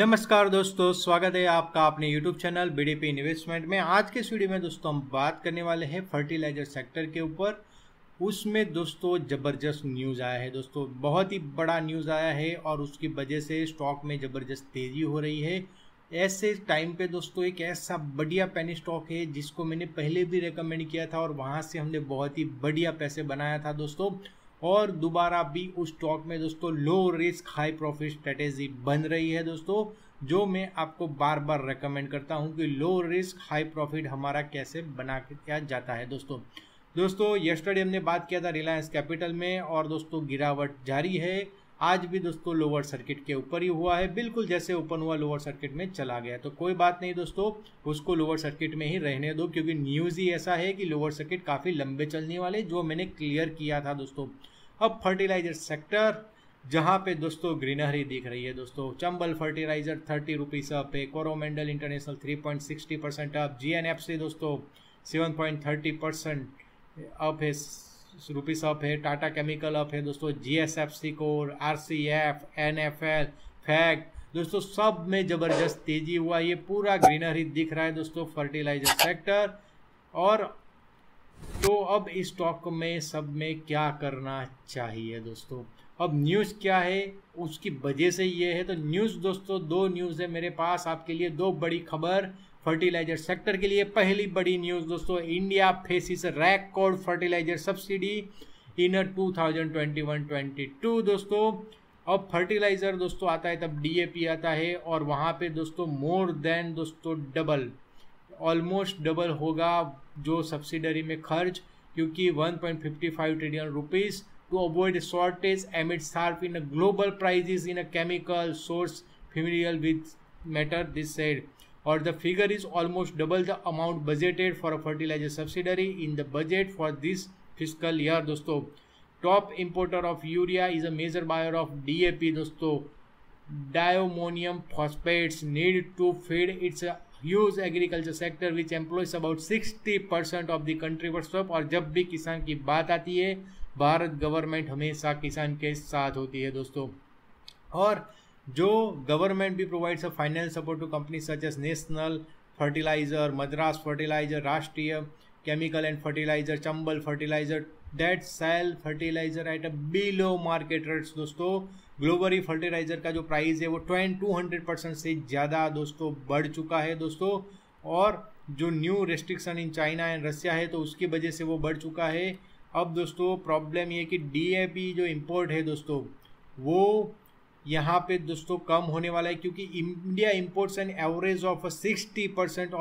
नमस्कार दोस्तों, स्वागत है आपका अपने यूट्यूब चैनल बीडीपी इन्वेस्टमेंट में। आज के इस वीडियो में दोस्तों हम बात करने वाले हैं फर्टिलाइजर सेक्टर के ऊपर। उसमें दोस्तों ज़बरदस्त न्यूज़ आया है दोस्तों, बहुत ही बड़ा न्यूज़ आया है और उसकी वजह से स्टॉक में ज़बरदस्त तेज़ी हो रही है। ऐसे टाइम पे दोस्तों एक ऐसा बढ़िया पेनी स्टॉक है जिसको मैंने पहले भी रेकमेंड किया था और वहाँ से हमने बहुत ही बढ़िया पैसे बनाया था दोस्तों। और दोबारा भी उस स्टॉक में दोस्तों low risk high profit strategy बन रही है दोस्तों, जो मैं आपको बार बार रेकमेंड करता हूं कि लो रिस्क हाई प्रॉफिट हमारा कैसे बना किया जाता है दोस्तों यस्टरडे हमने बात किया था रिलायंस कैपिटल में और दोस्तों गिरावट जारी है। आज भी दोस्तों लोअर सर्किट के ऊपर ही हुआ है, बिल्कुल जैसे ओपन हुआ लोअर सर्किट में चला गया। तो कोई बात नहीं दोस्तों, उसको लोअर सर्किट में ही रहने दो, क्योंकि न्यूज़ ही ऐसा है कि लोअर सर्किट काफ़ी लंबे चलने वाले, जो मैंने क्लियर किया था दोस्तों। अब फर्टिलाइजर सेक्टर जहां पे दोस्तों ग्रीनरी दिख रही है दोस्तों, चंबल फर्टिलाइजर 30 रुपीज़ अप है, कोरोमंडल इंटरनेशनल 3.60% अप, GNFC दोस्तों 7.30% अप है, रुपीज़ अप है, टाटा केमिकल अप है दोस्तों, GSFC कोर, RCF, NFL, फैक्ट दोस्तों सब में ज़बरदस्त तेजी हुआ। ये पूरा ग्रीनरी दिख रहा है दोस्तों फर्टिलाइजर सेक्टर। और तो अब इस स्टॉक में सब में क्या करना चाहिए दोस्तों, अब न्यूज़ क्या है उसकी वजह से ये है। तो न्यूज़ दोस्तों दो न्यूज़ है मेरे पास आपके लिए, दो बड़ी खबर फर्टिलाइजर सेक्टर के लिए। पहली बड़ी न्यूज़ दोस्तों, India faces record fertiliser subsidy in 2021-22 दोस्तों। अब फर्टिलाइजर दोस्तों आता है तब DAP आता है और वहाँ पे दोस्तों मोर देन दोस्तों डबल, ऑलमोस्ट डबल होगा जो सब्सिडरी में खर्च, क्योंकि 1.55 trillion rupees to avoid shortage amid sharp in global prices in a chemical source familiar with matter this said. और the figure is almost double the amount budgeted for a fertiliser subsidiary in the budget for this fiscal year दोस्तों। Top importer of urea is a major buyer of DAP दोस्तों। Diammonium phosphates need to feed its huge agriculture sector which employs about 60% of the country workshop. और जब भी किसान की बात आती है, भारत गवर्नमेंट हमेशा किसान के साथ होती है दोस्तों। और जो गवर्नमेंट भी provides a financial support to company such as National Fertilizer, Madras Fertilizer, Rashtriya Chemical and Fertilizer, Chambal Fertilizer that sell fertiliser at a below market rates दोस्तों। ग्लोबली फर्टिलाइजर का जो प्राइस है वो 200% से ज़्यादा दोस्तों बढ़ चुका है दोस्तों। और जो new restriction in China and Russia है तो उसकी वजह से वो बढ़ चुका है। अब दोस्तों प्रॉब्लम ये कि DAP जो इंपोर्ट है दोस्तों वो यहाँ पे दोस्तों कम होने वाला है, क्योंकि India imports an average of 60%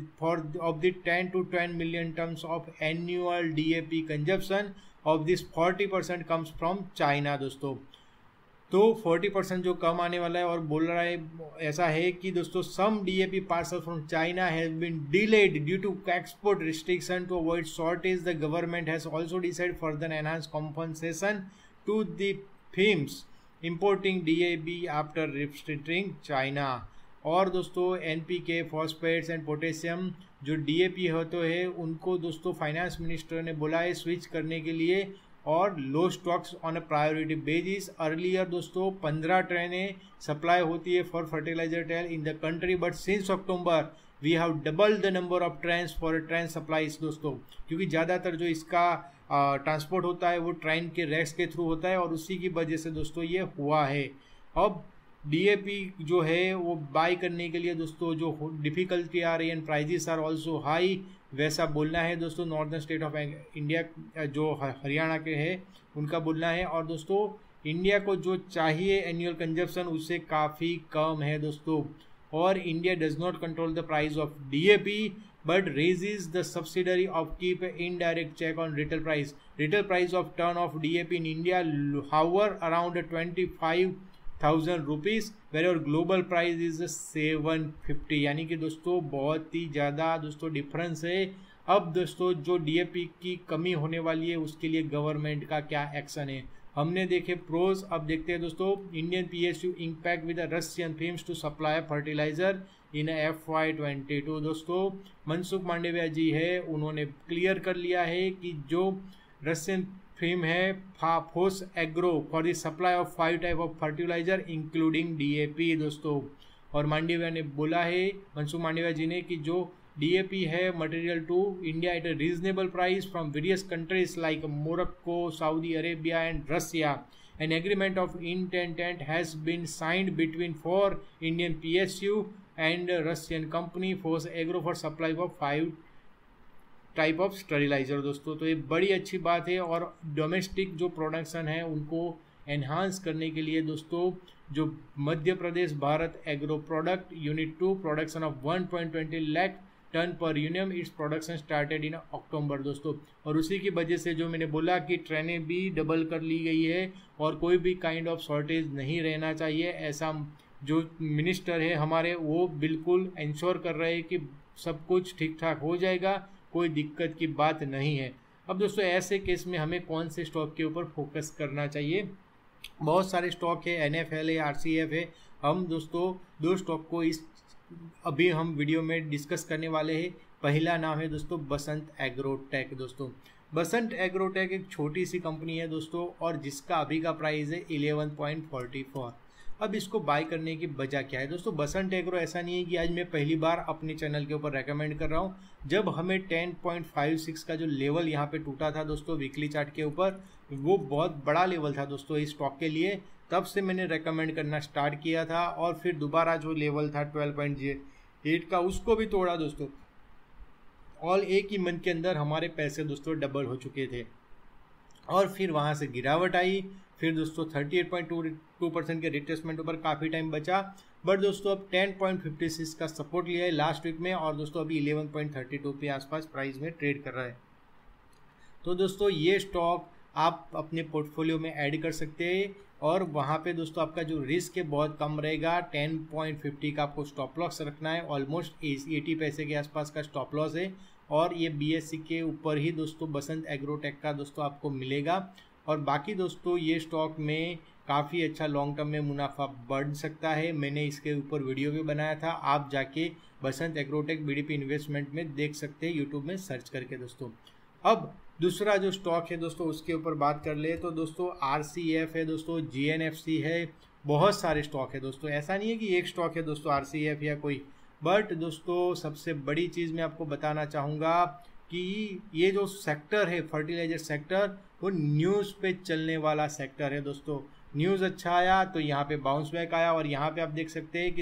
of the 10 to 10 million tons of annual DAP consumption. Of this 40% comes from China दोस्तों। तो 40% जो कम आने वाला है, और बोल रहा है ऐसा है कि दोस्तों some DAP parcel from China has been delayed due to export restriction to avoid shortage. The government has also decide further enhance compensation to the firms importing DAP after restricting China. और दोस्तों NPK, phosphates and potassium जो DAP होते हैं उनको दोस्तों finance minister ने बोला है स्विच करने के लिए, और low stocks on a priority basis. Earlier दोस्तों 15 ट्रेनें सप्लाई होती है for fertiliser tail in the country, but since October we have double the number of trains for train supplies दोस्तों, क्योंकि ज़्यादातर जो इसका ट्रांसपोर्ट होता है वो ट्रेन के रैक्स के थ्रू होता है और उसी की वजह से दोस्तों ये हुआ है। अब DAP जो है वो बाई करने के लिए दोस्तों जो डिफ़िकल्टी आ रही है and prices are also high, वैसा बोलना है दोस्तों नॉर्दर्न स्टेट ऑफ इंडिया जो हरियाणा के है उनका बोलना है। और दोस्तों इंडिया को जो चाहिए एनुअल कंजप्शन उससे काफ़ी कम है दोस्तों। और India does not control the price of DAP but raises the subsidy of keep indirect check on retail price. Retail price of ton of DAP in India hover around 25,000 rupees, where global price is 750। यानी कि दोस्तों बहुत ही ज़्यादा दोस्तों difference है। अब दोस्तों जो DAP की कमी होने वाली है उसके लिए गवर्नमेंट का क्या एक्शन है, हमने देखे प्रोज। अब देखते हैं दोस्तों Indian PSU impact with Russian firms to supply fertiliser in FY22 दोस्तों। मनसुख मांडविया जी है, उन्होंने क्लियर कर लिया है कि जो रशियन फर्म है PhosAgro for the supply of 5 type of fertiliser including DAP दोस्तों। और मांडविया ने बोला है, मनसुख मांडविया जी ने, कि जो DAP है material to India at a reasonable price from various countries like Morocco, Saudi Arabia and Russia. An agreement of intent has been signed between 4 Indian PSU and Russian company Force Agro for supply of 5 type of steriliser दोस्तों. तो ये बड़ी अच्छी बात है और domestic जो production है उनको एनहांस करने के लिए दोस्तों जो Madhya Pradesh Bharat agro product unit 2 production of 1.20 lakh ton पर यूनियम its production started in October दोस्तों. और उसी की वजह से जो मैंने बोला कि ट्रेनें भी डबल कर ली गई है और कोई भी काइंड ऑफ शॉर्टेज नहीं रहना चाहिए, ऐसा जो मिनिस्टर है हमारे वो बिल्कुल इंश्योर कर रहे हैं कि सब कुछ ठीक ठाक हो जाएगा, कोई दिक्कत की बात नहीं है. अब दोस्तों ऐसे केस में हमें कौन से स्टॉक के ऊपर फोकस करना चाहिए? बहुत सारे स्टॉक है, NFL है, RCF है. हम दोस्तों 2 स्टॉक को अभी हम वीडियो में डिस्कस करने वाले हैं. पहला नाम है दोस्तों बसंत एग्रोटेक. दोस्तों बसंत एग्रोटेक एक छोटी सी कंपनी है दोस्तों और जिसका अभी का प्राइस है 11.44. अब इसको बाय करने की वजह क्या है दोस्तों? बसंत एग्रो ऐसा नहीं है कि आज मैं पहली बार अपने चैनल के ऊपर रेकमेंड कर रहा हूँ. जब हमें 10.56 का जो लेवल यहाँ पे टूटा था दोस्तों वीकली चार्ट के ऊपर, वो बहुत बड़ा लेवल था दोस्तों इस स्टॉक के लिए. तब से मैंने रेकमेंड करना स्टार्ट किया था और फिर दोबारा जो लेवल था 12.8 का उसको भी तोड़ा दोस्तों. और एक ही मंथ के अंदर हमारे पैसे दोस्तों डबल हो चुके थे और फिर वहाँ से गिरावट आई. फिर दोस्तों 38.22% के रिट्रेसमेंट ऊपर काफ़ी टाइम बचा, बट दोस्तों अब 10.56 का सपोर्ट लिया है लास्ट वीक में और दोस्तों अभी 11.32 के आसपास प्राइस में ट्रेड कर रहा है. तो दोस्तों ये स्टॉक आप अपने पोर्टफोलियो में ऐड कर सकते हैं और वहाँ पे दोस्तों आपका जो रिस्क है बहुत कम रहेगा. 10.50 का आपको स्टॉप लॉस रखना है, ऑलमोस्ट 80 पैसे के आसपास का स्टॉप लॉस है और ये BSE के ऊपर ही दोस्तों बसंत एग्रोटेक का दोस्तों आपको मिलेगा. और बाकी दोस्तों ये स्टॉक में काफ़ी अच्छा लॉन्ग टर्म में मुनाफा बढ़ सकता है. मैंने इसके ऊपर वीडियो भी बनाया था, आप जाके बसंत एग्रोटेक BDP इन्वेस्टमेंट में देख सकते हैं यूट्यूब में सर्च करके दोस्तों. अब दूसरा जो स्टॉक है दोस्तों उसके ऊपर बात कर ले तो दोस्तों RCF है दोस्तों, GNFC है, बहुत सारे स्टॉक है दोस्तों. ऐसा नहीं है कि एक स्टॉक है दोस्तों RCF या कोई, बट दोस्तों सबसे बड़ी चीज़ मैं आपको बताना चाहूँगा कि ये जो सेक्टर है फर्टिलाइजर सेक्टर वो न्यूज़ पे चलने वाला सेक्टर है दोस्तों. न्यूज़ अच्छा आया तो यहाँ पे बाउंस बैक आया और यहाँ पे आप देख सकते हैं कि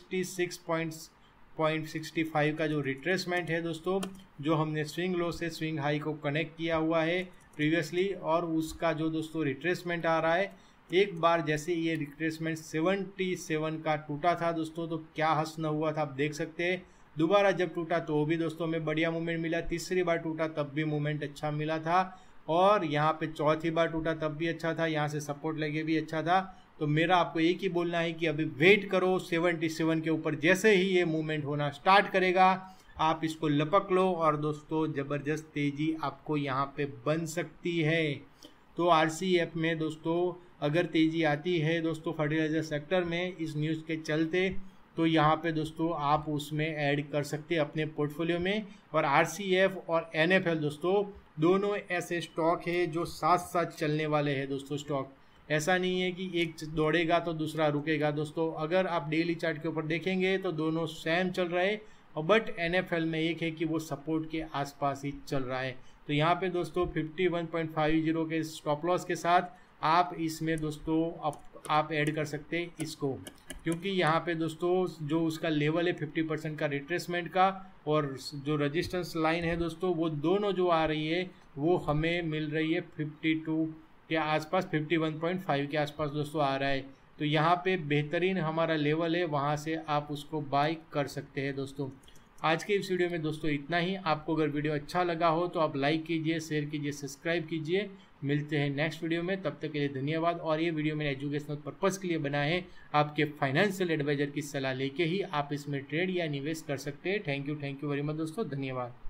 66.65 का जो रिट्रेसमेंट है दोस्तों, जो हमने स्विंग लो से स्विंग हाई को कनेक्ट किया हुआ है प्रीवियसली, और उसका जो दोस्तों रिट्रेसमेंट आ रहा है, एक बार जैसे ये रिट्रेसमेंट 77 का टूटा था दोस्तों तो क्या हंसना हुआ था आप देख सकते हैं. दोबारा जब टूटा तो वो भी दोस्तों में बढ़िया मूवमेंट मिला, तीसरी बार टूटा तब भी मूवमेंट अच्छा मिला था और यहाँ पे चौथी बार टूटा तब भी अच्छा था, यहाँ से सपोर्ट लगे भी अच्छा था. तो मेरा आपको एक ही बोलना है कि अभी वेट करो 77 के ऊपर, जैसे ही ये मूवमेंट होना स्टार्ट करेगा आप इसको लपक लो और दोस्तों ज़बरदस्त तेज़ी आपको यहाँ पे बन सकती है. तो RCF में दोस्तों अगर तेज़ी आती है दोस्तों फर्टिलाइजर सेक्टर में इस न्यूज़ के चलते, तो यहाँ पे दोस्तों आप उसमें ऐड कर सकते हैं अपने पोर्टफोलियो में. और RCF और NFL दोस्तों दोनों ऐसे स्टॉक है जो साथ साथ चलने वाले हैं दोस्तों. स्टॉक ऐसा नहीं है कि एक दौड़ेगा तो दूसरा रुकेगा दोस्तों. अगर आप डेली चार्ट के ऊपर देखेंगे तो दोनों सेम चल रहे हैं, और बट NFL में एक है कि वो सपोर्ट के आसपास ही चल रहा है. तो यहाँ पे दोस्तों 51.50 के स्टॉप लॉस के साथ आप इसमें दोस्तों आप ऐड कर सकते हैं इसको, क्योंकि यहाँ पे दोस्तों जो उसका लेवल है 50% का रिट्रेसमेंट का और जो रेजिस्टेंस लाइन है दोस्तों वो दोनों जो आ रही है वो हमें मिल रही है 52 के आसपास, 51.5 के आसपास दोस्तों आ रहा है. तो यहाँ पे बेहतरीन हमारा लेवल है, वहाँ से आप उसको बाय कर सकते हैं दोस्तों. आज के इस वीडियो में दोस्तों इतना ही. आपको अगर वीडियो अच्छा लगा हो तो आप लाइक कीजिए, शेयर कीजिए, सब्सक्राइब कीजिए. मिलते हैं नेक्स्ट वीडियो में, तब तक के लिए धन्यवाद. और ये वीडियो मैंने एजुकेशनल पर्पज़ के लिए बनाए हैं, आपके फाइनेंशियल एडवाइजर की सलाह लेके ही आप इसमें ट्रेड या निवेश कर सकते हैं. थैंक यू वेरी मच दोस्तों, धन्यवाद.